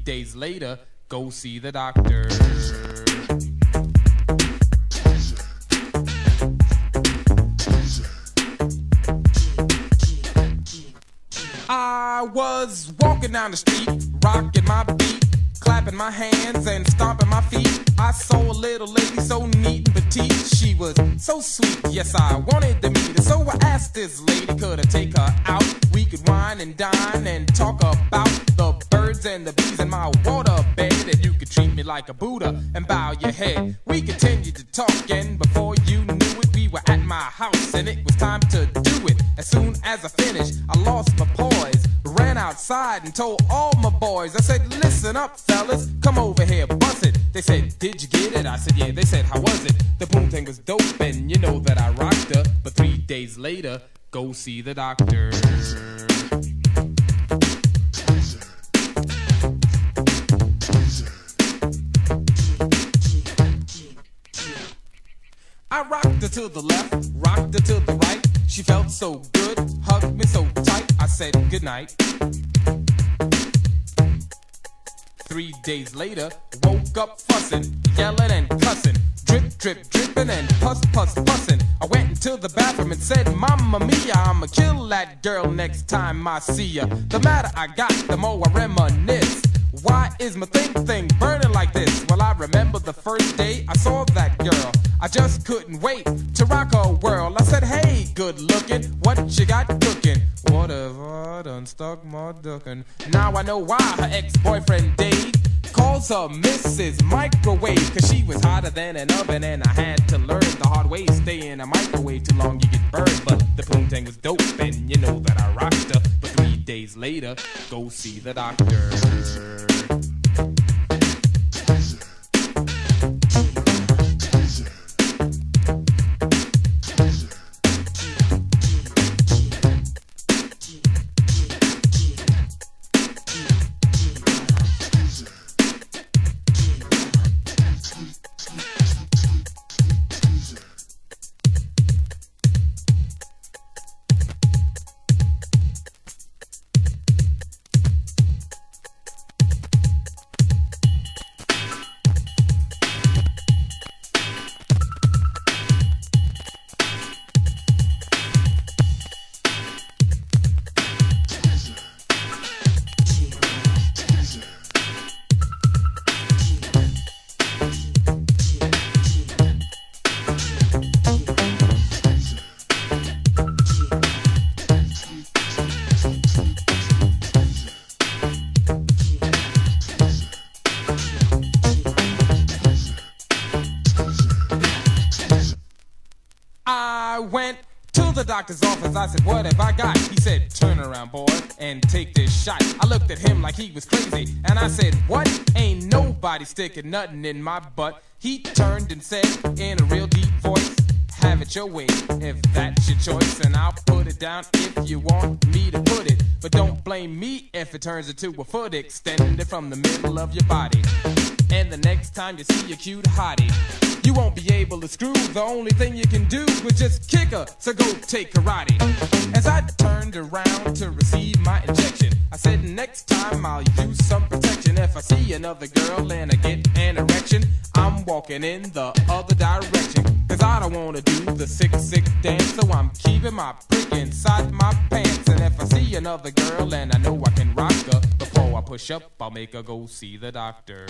days later, go see the doctor. I was walking down the street, rocking my beat, clapping my hands and stomping my feet. I saw a little lady so neat and petite. She was so sweet, yes, I wanted to meet her. So I asked this lady, could I take her out? We could wine and dine and talk about the birds and the bees in my water bed. And you could treat me like a Buddha and bow your head. We continued to talk, and before you knew it, we were at my house and it was time to do it. As soon as I finished, I lost my poise, ran outside and told all my boys. I said, listen up, fellas, come over here, bust it. They said, did you get it? I said, yeah. They said, how was it? The boom thing was dope, and you know that I rocked her. But 3 days later, go see the doctor. I rocked her to the left, rocked her to the right. She felt so good, hugged me so tight. I said goodnight. 3 days later, woke up fussing, yelling and cussing, drip, drip, dripping and puss, puss, pussin'. I went into the bathroom and said, Mamma Mia, I'ma kill that girl next time I see ya. The madder I got, the more I reminisce. Why is my thing burning like this? Well, I remember the first day I saw that girl. I just couldn't wait to rock her world. I said, hey, good looking, what you got cooking? Whatever, done stuck my duckin'. Now I know why her ex-boyfriend Dave calls her Mrs. Microwave. Cause she was hotter than an oven, and I had to learn the hard way. Stay in a microwave too long, you get burned. But the poontang was dope, and you know that I rocked her. But 3 days later, go see the doctor. I went to the doctor's office. I said, what have I got? He said, turn around, boy, and take this shot. I looked at him like he was crazy, and I said, what? Ain't nobody sticking nothing in my butt. He turned and said in a real deep voice, have it your way, if that's your choice, and I'll put it down if you want me to put it. But don't blame me if it turns into a foot extended from the middle of your body. And the next time you see a cute hottie, you won't be able to screw. The only thing you can do is just kick her, so go take karate. As I turned around to receive my injection, I said next time I'll use some protection. If I see another girl and I get an erection, I'm walking in the other direction. Cause I don't wanna do the sick, sick dance, so I'm keeping my prick inside my pants. And if I see another girl and I know I can rock her, before I push up, I'll make her go see the doctor.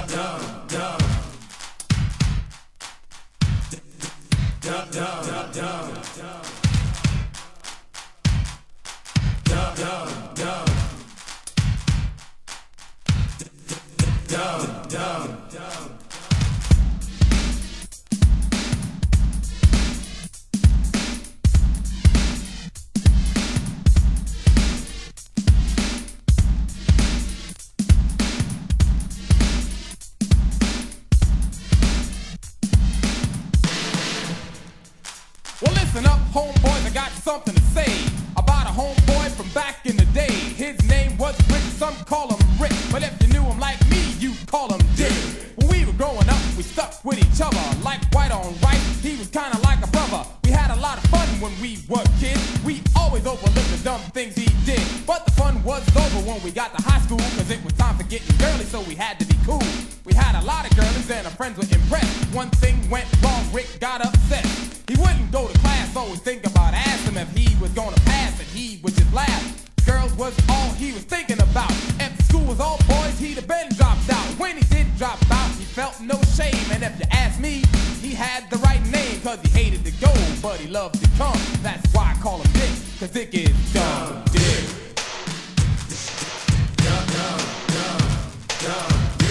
Well, listen up, homeboys, I got something to say about a homeboy from back in the day. His name was Rick, some call him Rick, but if you knew him like me, you call him Dick. When we were growing up, we stuck with each other like white on right. He was kinda like a brother. We had a lot of fun when we were kids. We always overlooked the dumb things he did, but the fun was over when we got to high school, cause it was time for getting girly, so we had to be cool. We had a lot of girlies and our friends were impressed. One thing went wrong, Rick got upset. He wouldn't go to class, always think about asking him if he was gonna pass, and he would just laugh. Girls was all he was thinking about. If the school was all boys, he'd have been dropped out. When he did drop out, he felt no shame, and if you ask me, he had the right name, cause he hated to go, but he loved to come. That's why I call him Dick, cause Dick is dumb Dick. Dumb, dumb, dumb, dumb.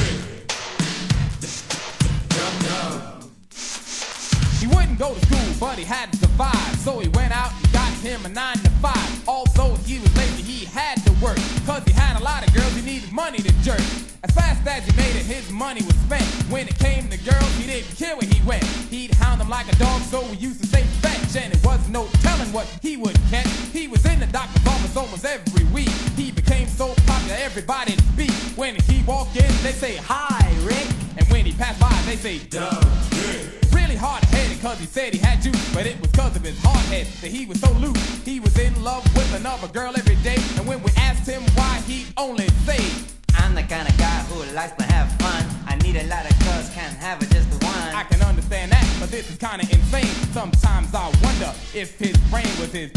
He wouldn't go to school, but he had to survive, so he went out and got him a 9 to 5. Although he was lazy, he had to work, cause he had a lot of girls, he needed money to jerk. As fast as he made it, his money was spent. When it came to girls, he didn't care where he went. He'd hound them like a dog, so we used to say fetch, and it was no telling what he would catch. He was in the doctor's office almost every week. He became so popular, everybody'd speak. When he walked in, they say, "Hi, Rick," and when he passed by, they say, "Dumb Rick." Really hard-headed, cause he said he had juice, but it was cause of his hard head that he was so loose. He was in love with another girl every day, and when we asked him why, he only said, "I'm the kind of guy who likes to have fun. I need a lot of girls, can't have it just the one." I can understand that, but this is kinda insane. Sometimes I wonder if his brain was his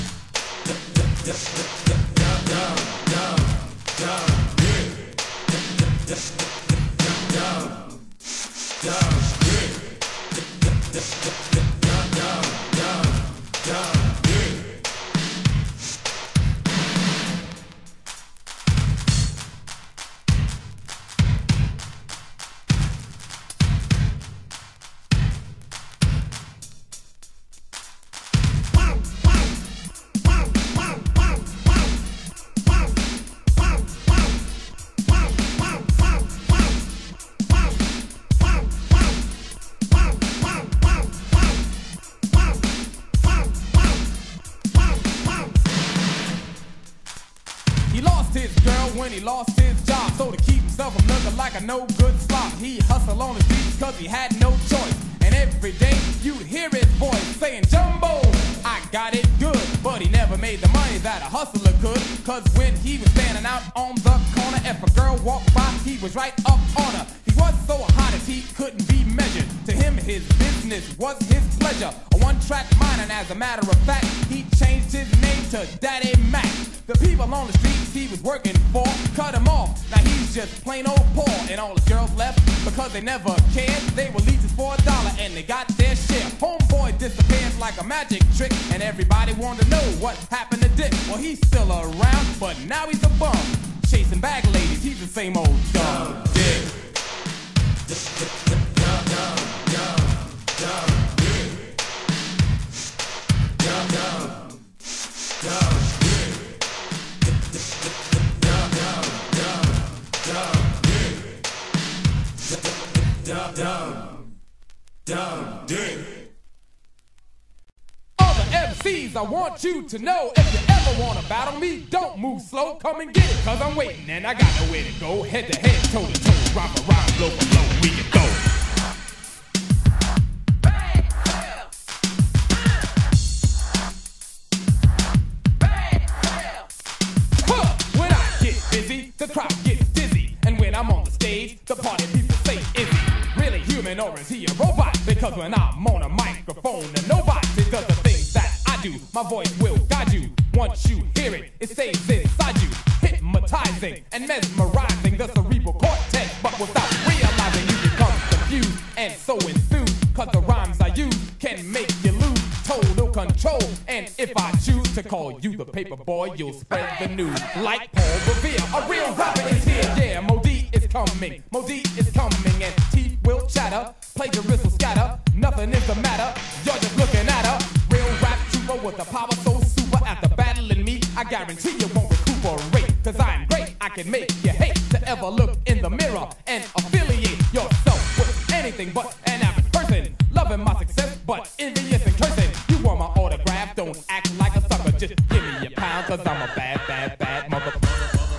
his girl when he lost his job. So to keep himself from looking like a no good slob, he hustled on the streets cause he had no choice. And every day you'd hear his voice saying, "Jumbo, I got it good." But he never made the money that a hustler could, cause when he was standing out on the corner, if a girl walked by, he was right up on her. He was so hot as he couldn't be measured. To him, his business was his pleasure. A one-track mind, and as a matter of fact, he changed his name to Daddy Mac. The people on the streets he was working for cut him off. Now he's just plain old poor, and all his girls left because they never cared. They were leeches for $1 and they got their share. Homeboy disappeared like a magic trick, and everybody wanted to know what happened to Dick. Well, he's still around, but now he's a bum, chasing bag ladies. He's the same old dumb Dick. Dumb Dick. All the MCs, I want you to know, if you ever wanna battle me, don't move slow, come and get it, cause I'm waiting and I got nowhere to go. Head to head, toe to toe, rhyme for rhyme, blow for blow, we can go. When I get busy, the crowd gets dizzy, and when I'm on the stage, the party people say, "Is he really human or is he a robot?" Because when I'm on a microphone and nobody does the things that I do, my voice will guide you. Once you hear it, it stays inside you, hypnotizing and mesmerizing the cerebral cortex, but without realizing control. And if I choose to call you the paper boy, you'll spread the news like Paul Revere. A real rapper is here, yeah, Mo-D is coming. Mo-D is coming and teeth will chatter. Plagiarists will scatter, nothing is the matter. You're just looking at her. Real rap trooper with the power so super. After battling me, I guarantee you won't recuperate. Cause I'm great, I can make you hate to ever look in the mirror and affiliate yourself with anything but an average person. Loving my success, but envious and cursing. You want my autograph, don't act like a sucker. Just give me your pound, cause I'm a bad, bad, bad motherfucker.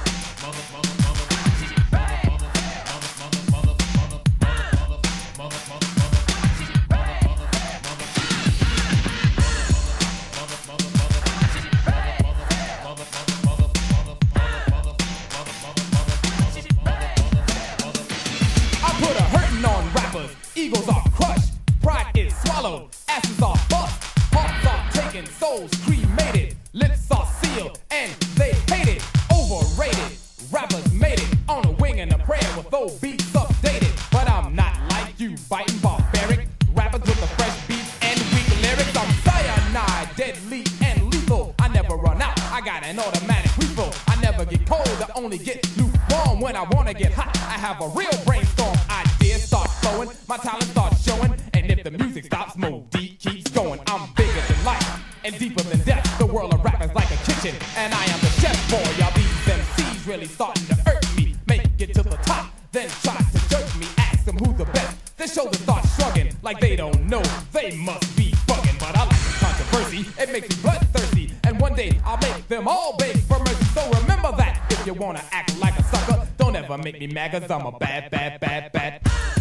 Egos are crushed, pride is swallowed, asses are bust, hearts are taken, souls cremated, lips are sealed, and they hate it, overrated. Rappers made it on a wing and a prayer with old beats updated. But I'm not like you, biting barbaric rappers with the fresh beats and weak lyrics. I'm cyanide, deadly and lethal. I never run out, I got an automatic refill. I never get cold, I only get lukewarm when I wanna get hot. I have a real brainstorm, ideas start flowing, my talent starts showing, and if the music stops, Mo-D keeps going. I'm bigger than life and deeper than death. The world of rap is like a kitchen, and I am the chef boy. Y'all these MCs really starting to hurt me. Make it to the top, then try to jerk me. Ask them who's the best. Their shoulders start shrugging like they don't know. They must be bugging, but I like the controversy. It makes me bloodthirsty, and one day I'll make them all beg for mercy. So remember that if you wanna act like a sucker, don't ever make me mad, cause I'm a bad, bad, bad, bad.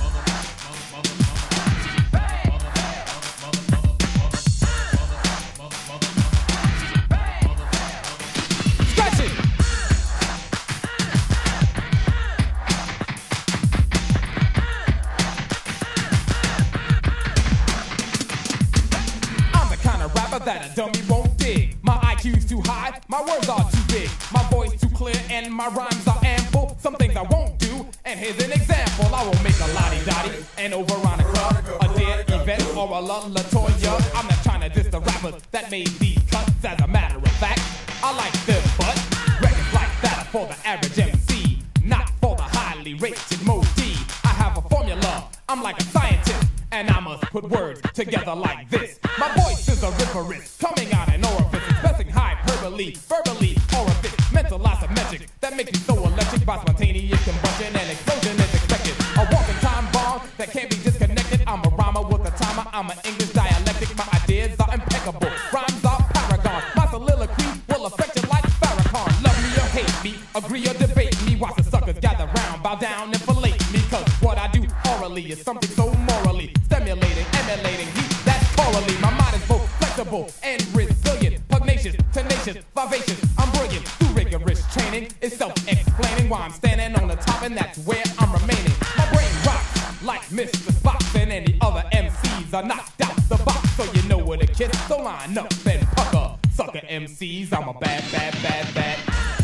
That a dummy won't dig. My IQ's too high, my words are too big. My voice too clear and my rhymes are ample. Some things I won't do, and here's an example. I won't make a lottie-dottie, an over-Veronica, a dead event, or a LaToya. I'm not trying to diss the rappers that made these cuts. As a matter of fact, I like them, but records like that are for the average MC, not for the highly rated Mo-D. I have a formula, I'm like a scientist, and I must put words together like this. My voice is a riverist, coming out an orifice, expressing hyperbole, verbally orifice, mental asymmetric, that makes me so electric. By spontaneous combustion and explosion is expected. A walking time bomb that can't be disconnected. I'm a rhymer with a timer, I'm an English dialectic. My ideas are impeccable, rhymes are paragon. My soliloquy will affect you like Farrakhan. Love me or hate me, agree or debate me. Watch the suckers gather round, bow down and fillet me. Cause what I do orally is something so morally stimulating, emulating heat that's corally. My mind is both flexible and resilient, pugnacious, tenacious, vivacious. I'm brilliant through rigorous training. It's self-explaining why I'm standing on the top, and that's where I'm remaining. My brain rocks like Mr. Spock, and any other MCs are knocked out the box. So you know where to kiss, so line up and pucker. Sucker MCs, I'm a bad, bad, bad, bad.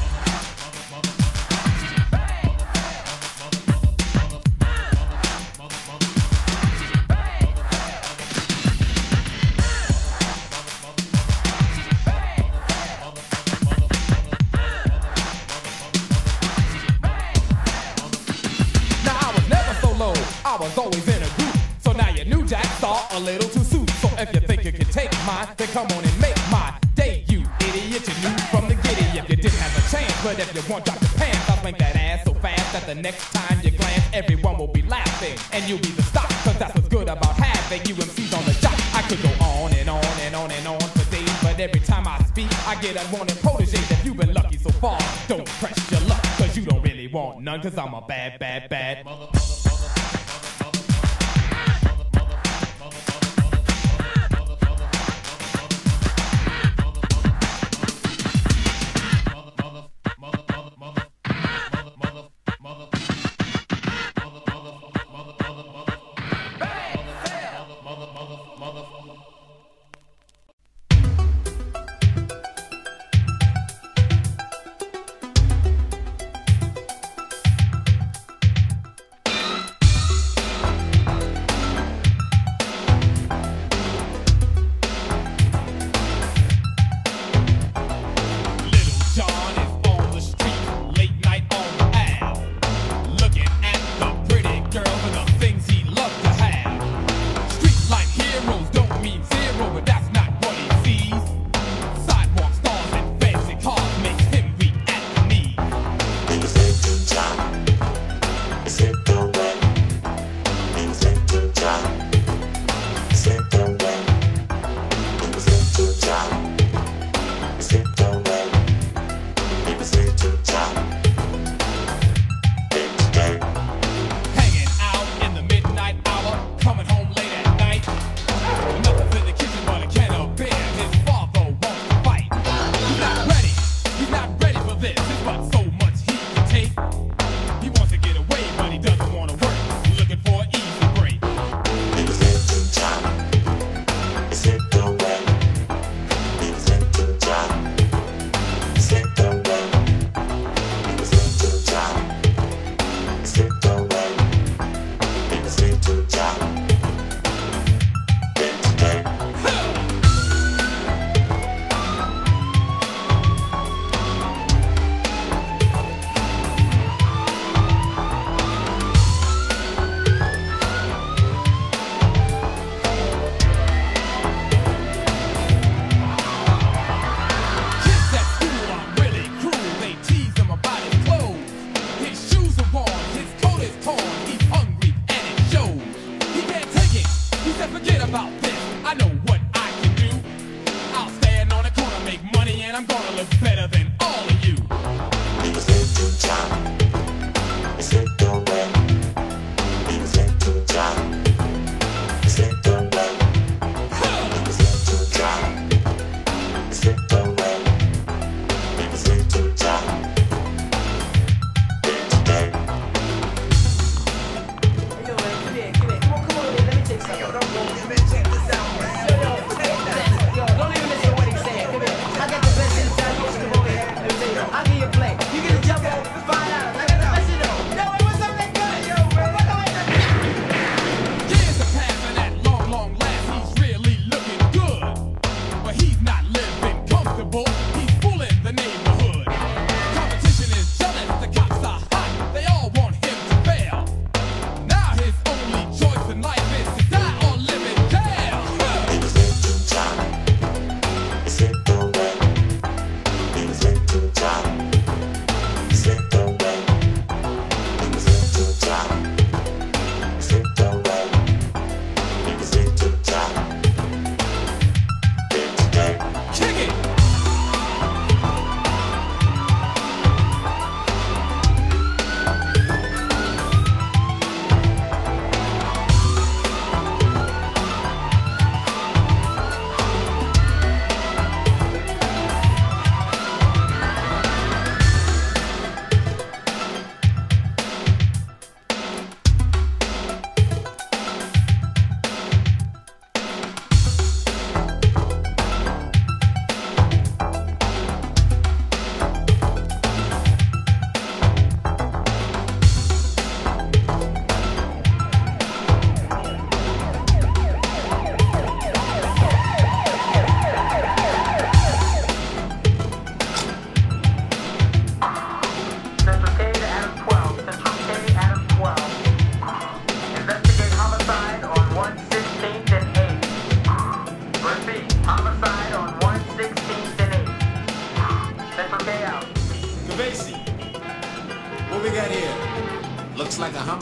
I was always in a group, so now your new jacks are a little too soon. So if you think you can take mine, then come on and make my day, you idiot. You knew from the giddy if you didn't have a chance. But if you want, drop your pants. I'll swing that ass so fast that the next time you glance, everyone will be laughing, and you'll be the stock. Cause that's what's good about having you MCs on the job. I could go on and on and on and on for days, but every time I speak, I get unwanted proteges. If you've been lucky so far, don't press your luck, cause you don't really want none. Cause I'm a bad, bad, bad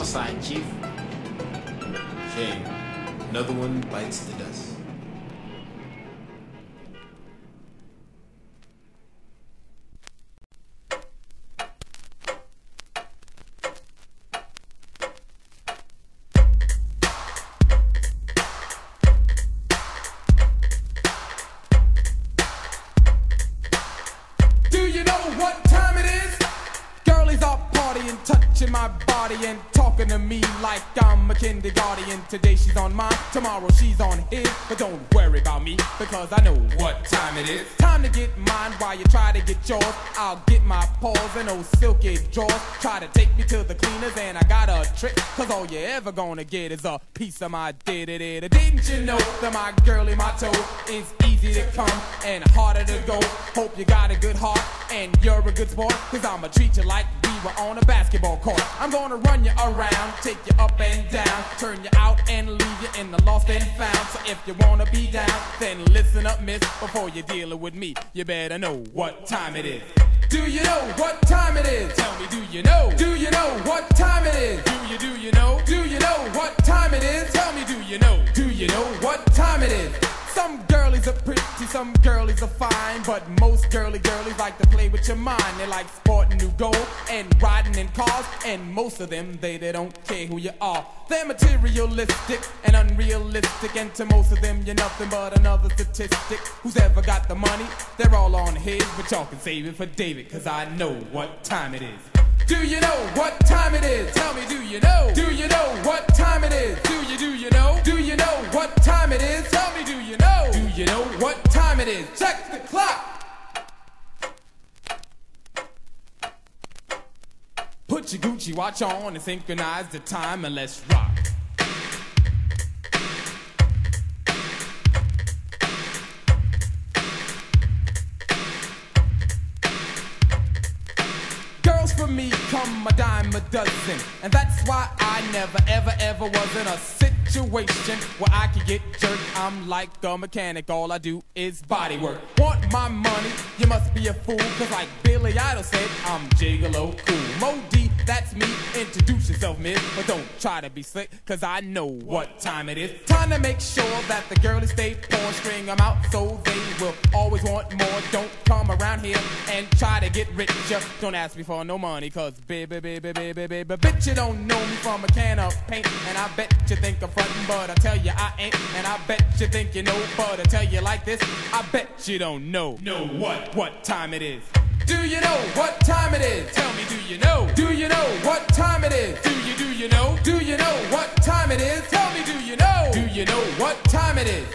Southside Chief. Shame. Another one bites the dust. Touching my body and talking to me like I'm a kindergarten. Today she's on mine, tomorrow she's on his. But don't worry about me, because I know what time it is. Time to get mine while you try to get yours. I'll get my paws in those silky drawers. Try to take me to the cleaners and I got a trick, cause all you're ever gonna get is a piece of my did-it-it. Didn't you know that my girlie, my toe, is easy to come and harder to go? Hope you got a good heart and you're a good sport, cause I'ma treat you like we were on a basketball court. I'm gonna run you around, take you up and down, turn you out and leave you in the lost and found. So if you wanna be down, then listen up, miss. Before you're dealing with me, you better know what time it is. Do you know what time it is? Tell me, do you know? Do you know what time it is? Do you know? Do you know what time it is? Tell me, do you know? Do you know what time it is? Some girlies are pretty, some girlies are fine, but most girlies like to play with your mind. They like sporting new gold and riding in cars, and most of them, they don't care who you are. They're materialistic and unrealistic, and to most of them, you're nothing but another statistic. Who's ever got the money? They're all on his, but y'all can save it for David, cause I know what time it is. Do you know what time it is? Tell me, do you know? Do you know what time it is? Do you know? Do you know what time it is? Tell me, do you know? Do you know what time it is? Check the clock. Put your Gucci watch on and synchronize the time and let's rock. For me come a dime a dozen, and that's why I never ever was in a situation where I could get jerked. I'm like a mechanic, all I do is body work. Want my money? You must be a fool, cause like Billy Idol said, I'm gigolo cool. Mo D, that's me, introduce yourself, miss, but don't try to be slick, cause I know what time it is. Time to make sure that the girlies stay poor, string them out so they will always want more. Don't come around here and try to get richer. Don't ask me for no money, cause baby, bitch, you don't know me from a can of paint. And I bet you think I'm frontin', but I tell you I ain't. And I bet you think you know, but I tell you like this, I bet you don't know. Know what time it is? Do you know what time it is? Tell me, do you know? Do you know what time it is? Do you know? Do you know what time it is? Tell me, do you know? Do you know what time it is?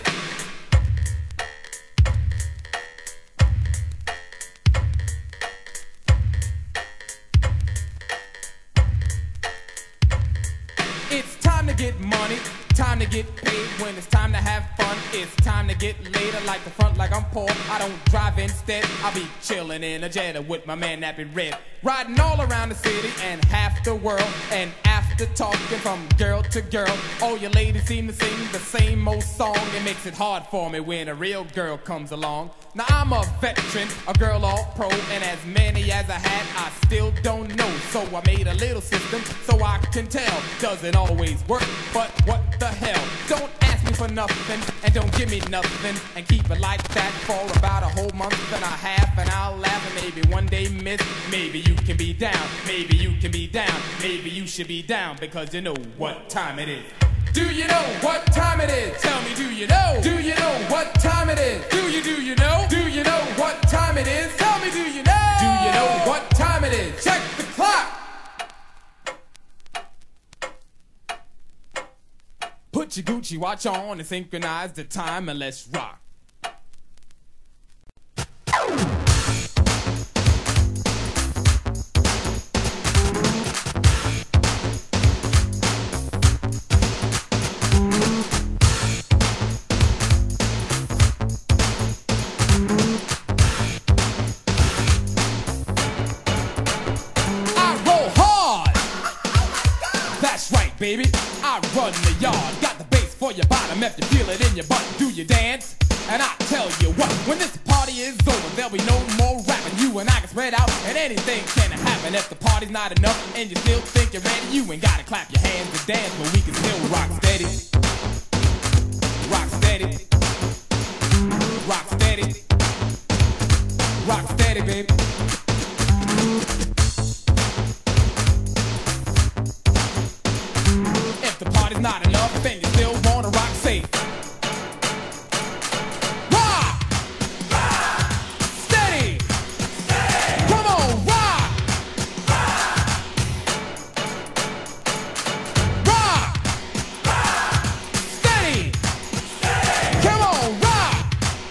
It's time to get money, time to get paid. When it's time to have fun, it's time to get laid. I like the front like I'm poor, I don't drive instead. I'll be chillin' in a Jetta with my man Nappy Red, riding all around the city and half the world. And after talking from girl to girl, all you ladies seem to sing the same old song. It makes it hard for me when a real girl comes along. Now I'm a veteran, a girl all pro, and as many as I had, I still don't know. So I made a little system so I can tell. Doesn't always work, but what the hell? Don't ask me for nothing, and don't give me nothing, and keep it like that for about a whole month and a half, and I'll laugh. And maybe one day, miss, maybe you can be down. Maybe you can be down. Maybe you should be down, because you know what time it is. Do you know what time it is? Tell me, do you know? Do you know what time it is? Do you know? Do you know what time it is? Tell me, do you know? Do you know what time it is? Check the clock. Put your Gucci watch on and synchronize the time and let's rock. Baby, I run the yard, got the bass for your bottom. If you feel it in your butt, do you dance? And I tell you what, when this party is over, there'll be no more rapping. You and I can spread out, and anything can happen. clap. And if the party's not enough and you still think you're ready, you ain't gotta clap your hands to dance, but we can still rock steady. Rock steady. Rock steady. Rock steady, baby. If the party's not enough and you still wanna rock, say rock! Steady! Come on, rock! Rock! Steady! Come on, rock!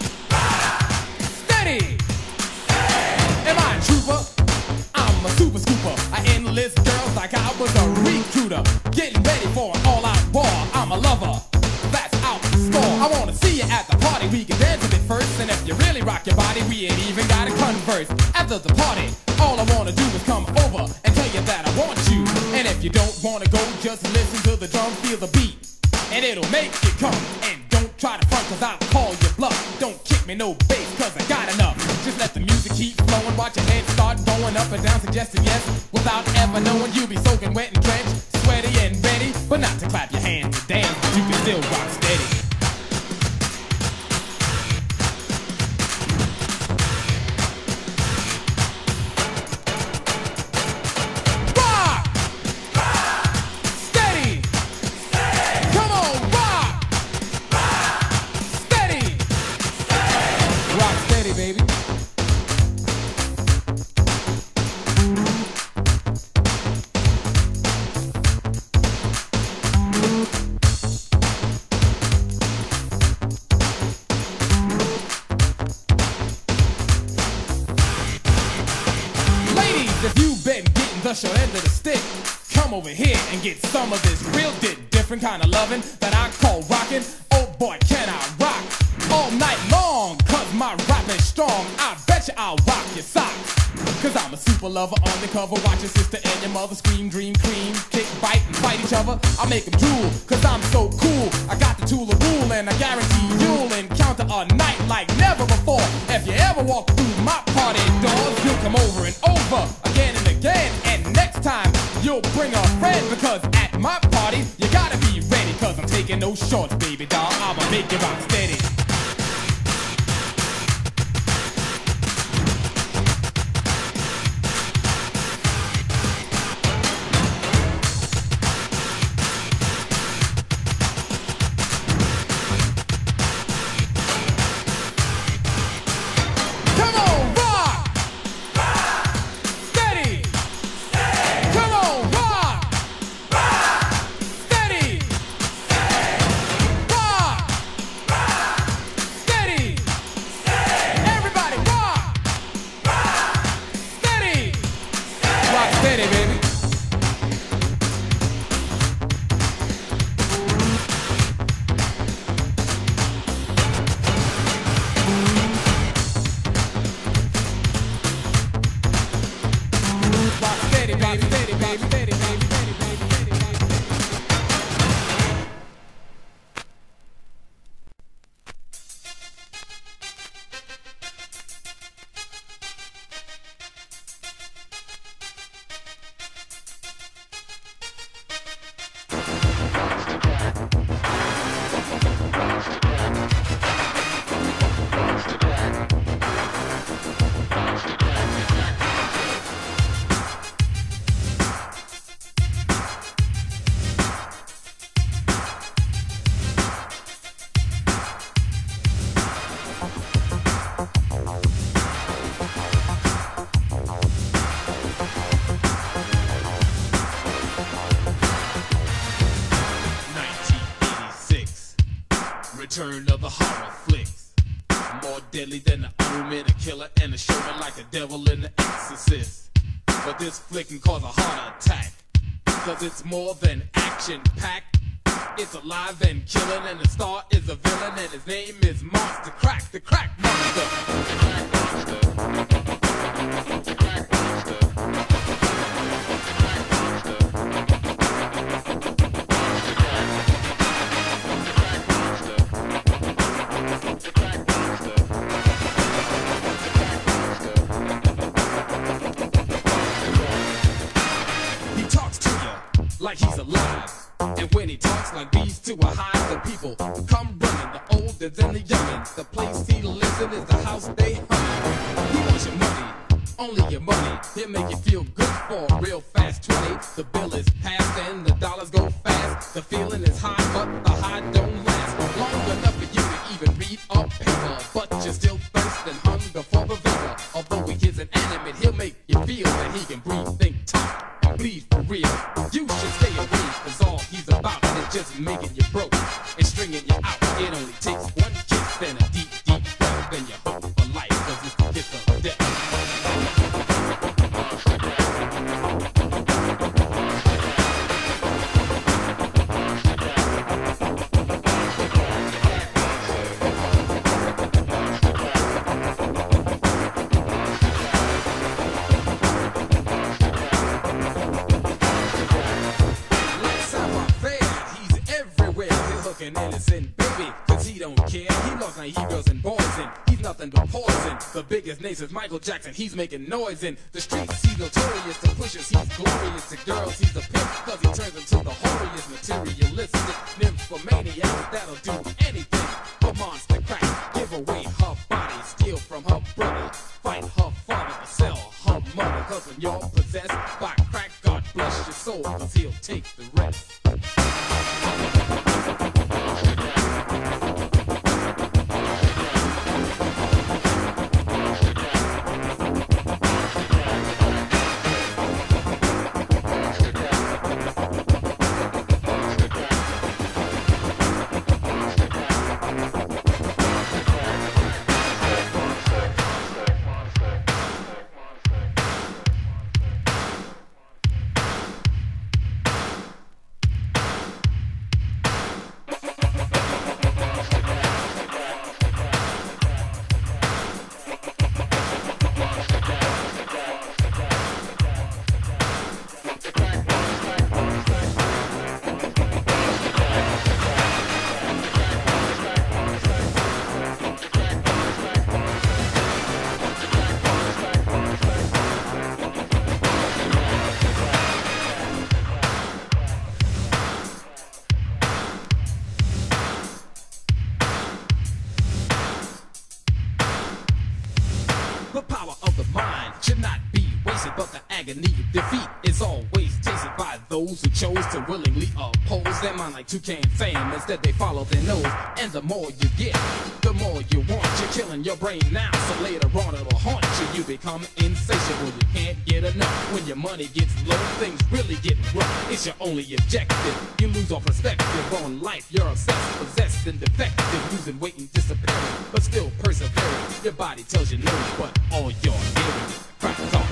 Steady! Am I a trooper? I'm a super scooper. I enlist girls like I was a recruiter. Getting ready for an all-out war. I'm a lover. That's out the store. I wanna see you at the party. We can dance a bit first. And if you really rock your body, we ain't even gotta converse. After the party, all I wanna do is come over and tell you that I want you. And if you don't wanna go, just listen to the drum, feel the beat, and it'll make you come. And don't try to front, cause I'll call you bluff. Don't kick me no bass, cause I got enough. Just let the music keep flowing, watch your head start going up and down, suggesting yes, without ever knowing you'll be soaking wet and drenched, sweaty and ready, but not to clap your hands to dance, but you can still rock steady. Rock! Steady! Come on, rock! Steady! Rock steady, baby. Ladies, if you've been getting the short end of the stick, come over here and get some of this real different kind of loving that I call rockin'. Oh boy, can I rock all night long, cause my rap is strong. I bet you I'll rock your socks, cause I'm a super lover, undercover. Watch your sister and your mother scream, dream, cream, kick, bite, and fight each other. I make them drool, cause I'm so cool. I got the tool of rule, and I guarantee you'll encounter a night like never before. If you ever walk through my party doors, you'll come over and over, again and again. And next time, you'll bring a friend, because at my party, you gotta be ready, cause I'm taking no shorts, baby doll. I'ma make you rock steady. Come on, rock! Steady! Come on, rock! Steady! Rock! Steady! Everybody rock! Steady! Rock steady, baby. Rock steady, baby, steady, baby, steady, baby, steady, baby, steady, baby. Return of the horror flicks. More deadly than the Omen, a killer and a showman like the devil in The Exorcist. But this flick can cause a heart attack, cause it's more than action-packed. It's alive and killing, and the star is a villain, and his name is Monster Crack, the Crack Monster. And when he talks like these two are high, the people come running, the oldest and the youngins. The place he lives in is the house they humming. He wants your money, only your money. He'll make you feel good for a real fast 20. The bill is passed and the dollars go fast. The feeling is high, but the high don't last long enough for you to even read a paper. But you're still thirsting, hunger for the vapor. Although he is inanimate, he'll make you feel that he can breathe, think, talk, and bleed for real. You should stay away, cause all he's about is just making you broke and stringing you out. It only takes one kiss and a deep, deep breath, then you're hooked for life, cause it's the kiss of death. An innocent baby, cause he don't care. He loves naive girls and boys, and he's nothing but poison. The biggest names is Michael Jackson, he's making noise in the streets. He's notorious to pushers, he's glorious to girls. He's a pimp, cause he turns into the holiest materialistic nymphomaniac that'll do anything for monster crack. Give away her body, steal from her brother, fight her father to sell her mother. Cause when you're possessed by crack, God bless your soul, cause he'll take the rest. The power of the mind should not be wasted, but the agony of defeat is always tasted by those who chose to willingly oppose their mind like Toucan Sam. Instead they follow their nose, and the more you get, the more you want. You're killing your brain now, so later on it'll haunt you. You become insatiable, you can't get enough. When your money gets low, things really get rough. It's your only objective. You lose all perspective on life. You're obsessed, possessed, and defective, losing weight and disappearing, but still persevering. Your body tells you no, but all you're hearing is crack talk.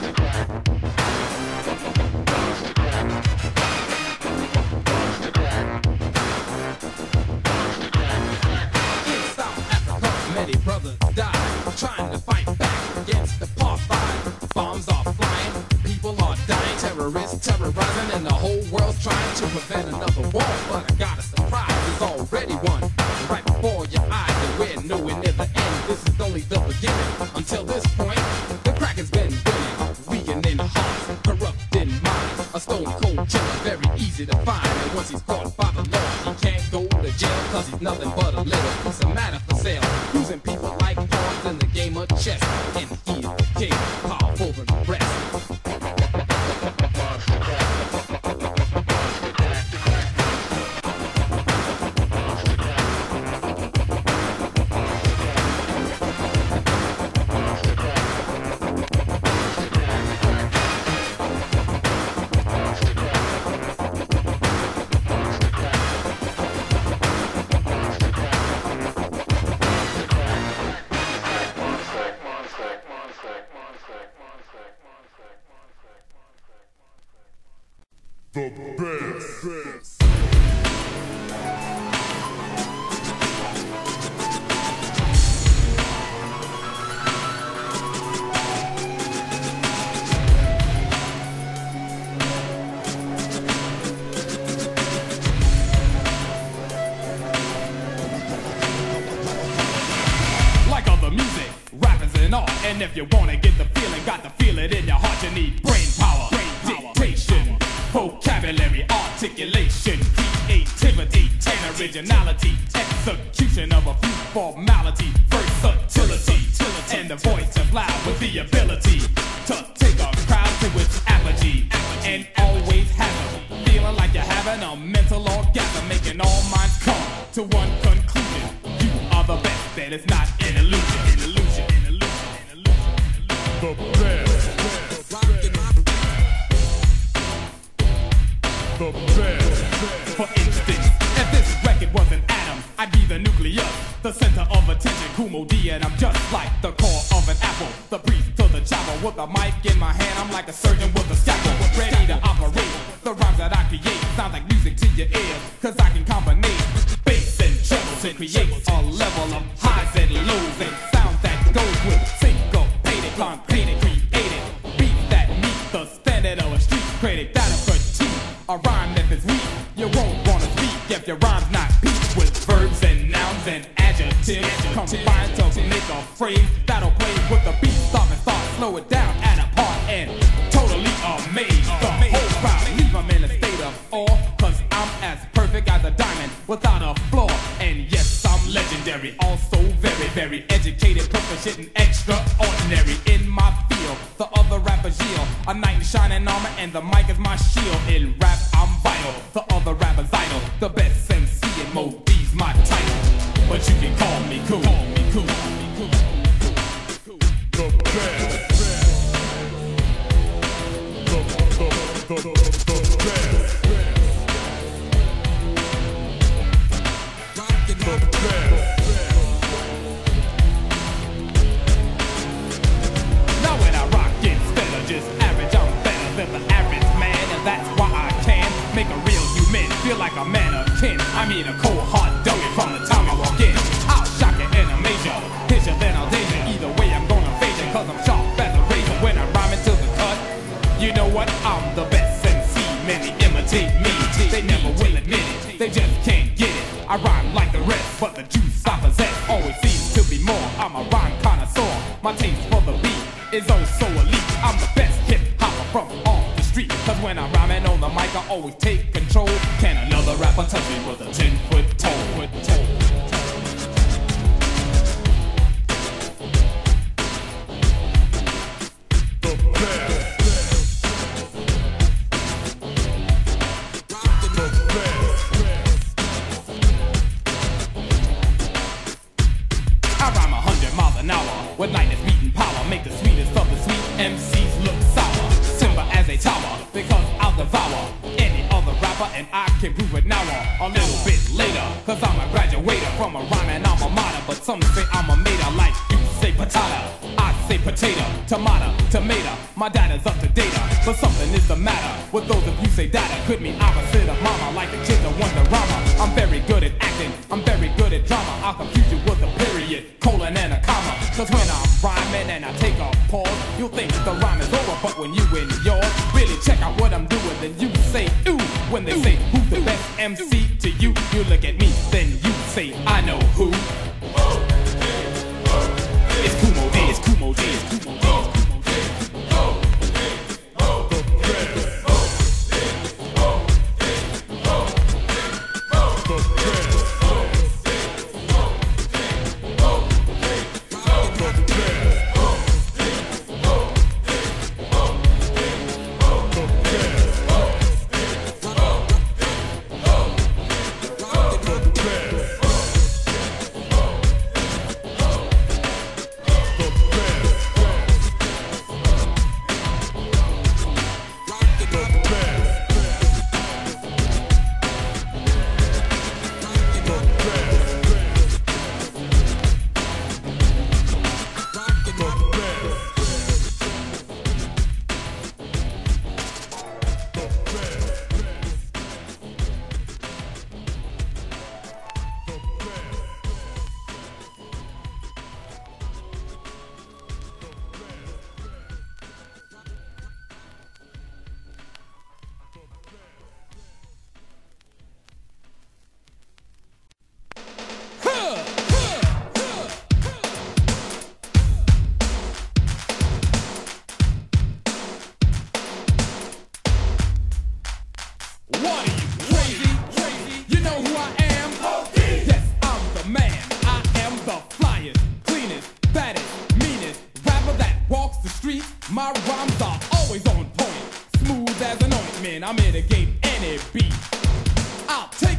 In South Africa, many brothers died trying to fight back against apartheid. Bombs are flying, people are dying, terrorists terrorizing, and the whole world's trying to prevent another war. But I got a surprise, it's already won right before your eyes, and we're nowhere near the end. This is only the beginning. Until this point, the crack has been winning, weakening hearts, corrupting minds. A stone cold killer, very easy to find. And once he's caught by the law, he can't go to jail, cause he's nothing but a little piece of matter for sale, using people like pawns in the game of chess. And he's the king, powerful than the rest. The best. Like other music, rap is an art, and if you wanna get the feeling, got to feel it in your heart. You need brain power, dictation, vocabulary, articulation, creativity, and originality, execution of a few formality, versatility, and the voice is loud with the ability to take a crowd to its apogee, and always have a feeling like you're having a mental orgasm, making all minds come to one conclusion: you are the best, that is not an illusion. The best. The best. For instance, if this record was an atom, I'd be the nucleus, the center of attention, Kumo D, and I'm just like the core of an apple, the priest to the chapel. With a mic in my hand, I'm like a surgeon with a scalpel, ready to operate. The rhymes that I create sound like music to your ears, cause I can combine bass and trebles and create a level of highs and lows and sounds that goes with syncopated, concreted, created beats that meet the standard of a street critic that'll critique a rhyme if it's weak. You won't wanna speak if your rhyme's not peaked with verbs and nouns and adjectives combined to make a phrase that'll play with the beat. Stop and start, slow it down at a part and totally amaze the whole crowd. Leave them in a state of awe, cause I'm as perfect as a diamond without a flaw. And yes, I'm legendary, also very, very educated, proficient and extraordinary in my field. The other rappers yield a knight in shining armor, and the mic is my shield. In rap, I'm vital, the other rappers idle. The best MC in Mo D's my title, but you can call me cool. The best. The best. The best. Now when I rock instead of just average, I'm better than the average man, and that's why I can make a real human feel like a mannequin. I mean a cold hard dummy from the time I walk in. I'll shock you and amaze you, hit you then I'll daze you. Either way I'm gonna phase you, cause I'm sharp as a razor when I rhyme into the cut. You know what? I'm the best MC. Many imitate me, they never will admit it, they just can't get it. I rhyme like the rest, but the juice I possess always seems to be more. I'm a rhyme connoisseur, my taste for the beat is oh so elite. I'm the best hip hopper from off the street, cause when I'm rhyming on the mic I always take control. Can another rapper touch me with a 10-foot toe? With lightness beating power, make the sweetest of the sweet MCs look sour. Timber as a tower, because I'll devour any other rapper, and I can prove it now or a little bit later. Cause I'm a graduator from a rhyming alma mater, but some say I'm a mater like you say patata. I say potato, tomato, tomato. My data's up to data, but something is the matter with those of you say data could mean opposite of mama, like the kids of Wonderama. I'm very good at acting, I'm very good at drama. I'll confuse you with a period, colon and a comma. Cause when I'm rhyming and I take a pause, you'll think the rhyme is over, but when you in yours really check out what I'm doing, then you say ooh. When they say who's the best MC to you, you look at me, then you say I know who. It's Kumo D, it's Kumo D, it's Kumo D.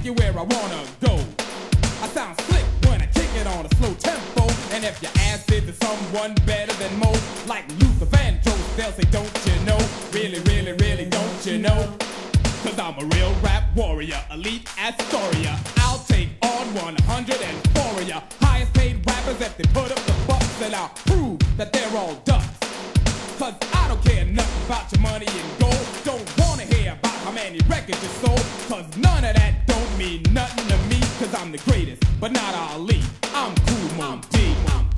you where I wanna go. I sound slick when I kick it on a slow tempo. And if you ask it to someone better than Mo, like Luther Vandross, they'll say, don't you know? Really, really, really, don't you know? Cause I'm a real rap warrior, elite Astoria. I'll take on 104 of ya highest paid rappers if they put up the bucks, and I'll prove that they're all ducks. Cause I don't care nothing about your money and gold. Don't wanna hear about how many records you sold. Cause none of that don't mean nothing to me. Cause I'm the greatest, but not Ali. I'm Kool Moe Dee.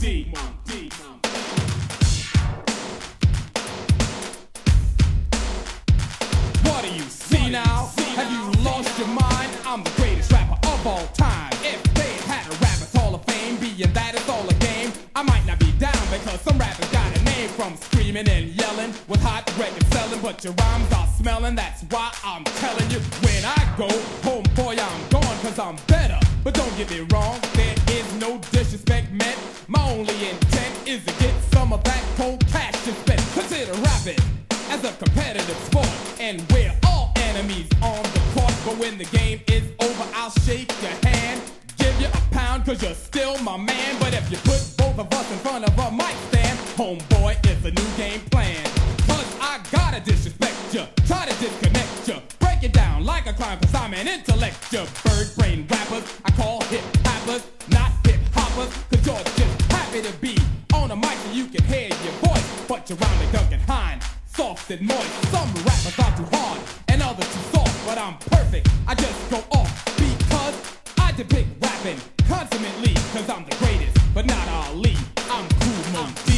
What do you see now? Have you lost your mind? I'm the greatest rapper of all time. If they had a Rappers Hall of Fame, being that it's all a game, I might not be down because some rappers got a name from screaming and yelling with hot records selling, but your rhymes are smelling. That's why I'm telling you, when I go, homeboy, I'm gone cause I'm better. But don't get me wrong, there is no disrespect meant. My only intent is to get some of that cold cash to spend. Consider rapping as a competitive sport, and we're all enemies on the court. But when the game is over, I'll shake your hand, give you a pound cause you're still my man. But if you put both of us in front of a mic stand, homeboy, it's a new game plan. Cause I gotta disrespect you, try to disconnect you, break it down like a clown cause I'm an intellect. You bird brain rappers, I call hip hoppers, not hip hoppers. Cause you're just happy to be on a mic so you can hear your voice. But you're round like Duncan Hine, soft and moist. Some rappers are too hard and others too soft, but I'm perfect, I just go off because I depict rapping consummately. Cause I'm the greatest, but not Ali. I'm Kool Moe Dee.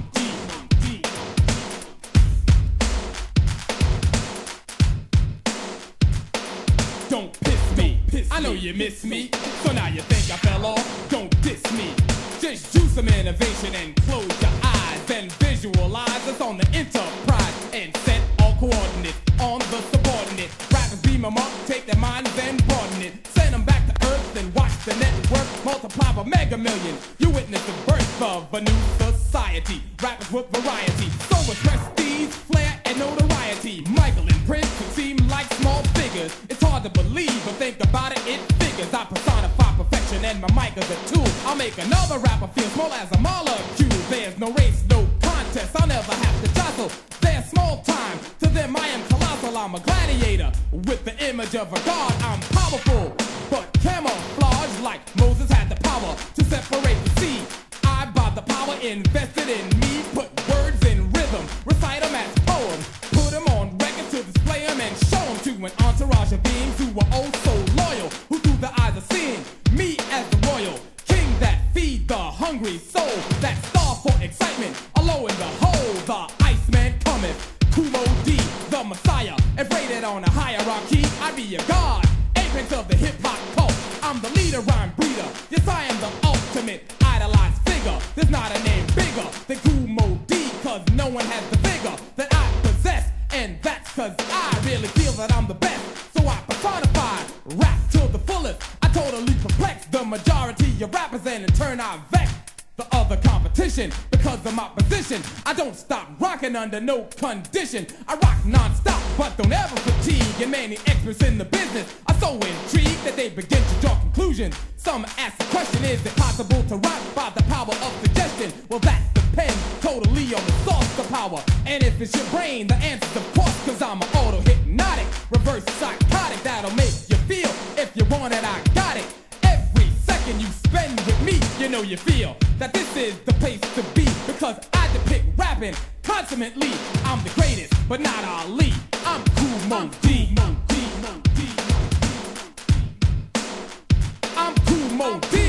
Don't piss me, I know you miss me, so now you think I fell off. Don't diss me, just use some innovation and close your eyes and visualize us on the Enterprise and set all coordinates on the subordinate. Rappers beam them up, take their minds and broaden it, send them back to Earth and watch the network multiply by mega million. You witness the birth of a new society, rappers with variety, so with prestige, flair, and notoriety. Michael and Prince can seem like small figures. It's hard to believe, but think about it, it figures. I personify perfection and my mic is a tool. I'll make another rapper feel small as a molecule. There's no race, no contest, I'll never have to jostle. They're small time, to them I am colossal. I'm a gladiator with the image of a god. I'm powerful, but camouflage like Moses had the power to separate the sea. I bought the power invested in me, put words in rhythm, recite them as poems, put them on record to display them and show them to an entourage of beings who were oh so loyal, who through the eyes of seeing me as the royal king that feed the hungry soul, that star for excitement, alone in the hole, the Iceman cometh, Kool Moe Dee, the Messiah, if rated on a hierarchy, I'd be a god, apex of the hip-hop cult. I'm the leader, rhyme breeder, yes I am the ultimate idolized figure. There's not a name bigger than Kool Moe Dee, cause no one has the vigor that I possess, and that's cause I really feel that I'm the best. So I personify rap to the fullest. I totally perplex the majority of rappers, and in turn I vex the other competition because of my position. I don't stop rocking under no condition. I rock non-stop, but don't ever fatigue. And many experts in the business are so intrigued that they begin to draw conclusions. Some ask the question, is it possible to rock by the power of suggestion? Well, that depends totally on the source of power. And if it's your brain, the answer's of course, cause I'm an auto-hypnotic, reverse psychotic, that'll make you feel. If you want it, I got it. Every second you spend with me, you know you feel that this is the place to be, because I depict rapping consummately. I'm the greatest, but not Ali. I'm Kool Moe Dee. I'm Kool Moe Dee.